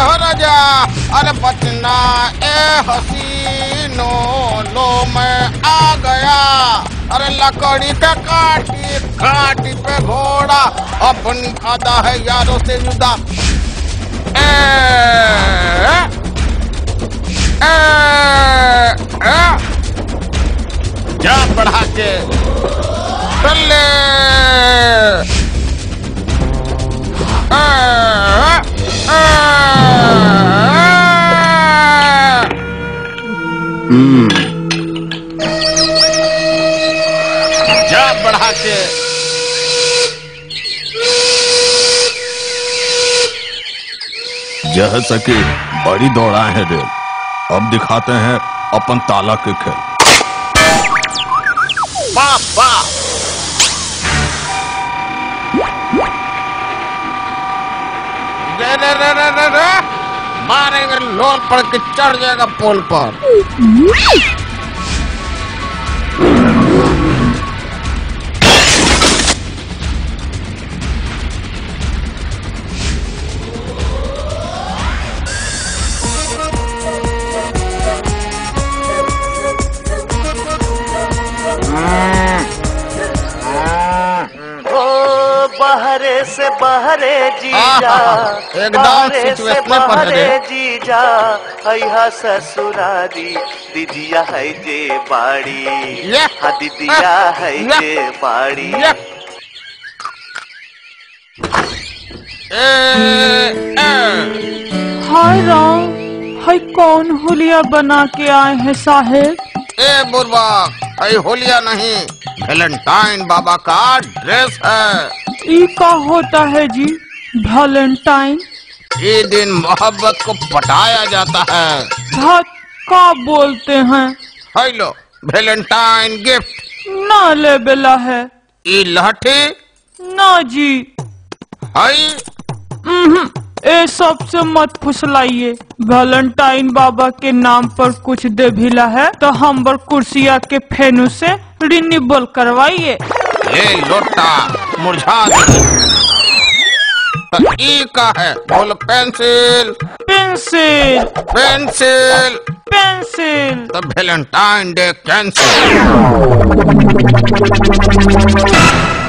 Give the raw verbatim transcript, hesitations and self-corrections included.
हो राजा। अरे बचना ए हसीनो, लो मैं आ गया। अरे लकड़ी का काटी काटी पे घोड़ा, अपनी आधा है यारों से जुदा। ए, ए, ए, जा बढ़ा के चले। हम्म जा बढ़ा के। जह सके बड़ी दौड़ा है रेल। अब दिखाते हैं अपन ताला के खेल। वाह वाह। रे रे रे रे रे रे मारेंगे, लोल पड़ के चढ़ जाएगा पोल पर। बहरे से बहरे जीजा, बहरे से बहरे जीजा, हैहा ससुरारी दीदिया है जे बाड़ी, हाँ दीदिया है जे बाड़ी। हाय राम, हाय कौन होलिया बना के आए हैं साहेब? ए बुरबा, हाय होलिया नहीं, वैलेंटाइन बाबा का ड्रेस है। ये का होता है जी वैलेंटाइन? ये दिन मोहब्बत को पटाया जाता है। धत का बोलते हैं? हाय लो वैलेंटाइन गिफ्ट। ना ले बेला है। ये लाठी ना जी। हाय ए सब से मत फुसलाइए। वैलेंटाइन बाबा के नाम पर कुछ दे भिला है तो हम बर कुर्सिया के फेनू से रिन्यूअल करवाइए। ये लोटा मुरझा तो ई का है, बोल पेंसिल पेंसिल पेंसिल पेंसिल। तो वैलेंटाइन डे कैंसिल।